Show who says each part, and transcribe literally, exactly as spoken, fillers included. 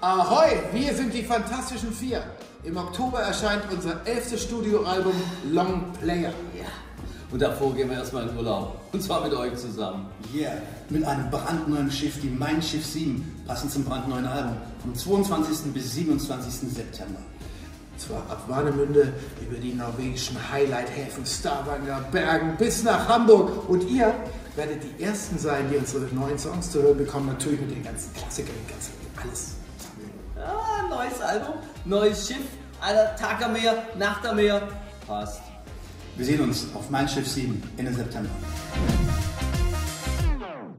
Speaker 1: Ahoi, wir sind die Fantastischen Vier. Im Oktober erscheint unser elftes Studioalbum Long Player.
Speaker 2: Ja. Und davor gehen wir erstmal in Urlaub. Und zwar mit euch zusammen.
Speaker 3: Ja, yeah. Mit einem brandneuen Schiff, die Mein Schiff sieben, passend zum brandneuen Album, vom zweiundzwanzigsten bis siebenundzwanzigsten September.
Speaker 1: Zwar ab Warnemünde über die norwegischen Highlight-Häfen Stavanger, Bergen bis nach Hamburg. Und ihr werdet die Ersten sein, die unsere neuen Songs zu hören bekommen. Natürlich mit den ganzen Klassikern, ganz alles.
Speaker 2: Ah, neues Album, neues Schiff, Alter, Tag am Meer, Nacht am Meer. Passt.
Speaker 3: Wir sehen uns auf Mein Schiff sieben Ende September.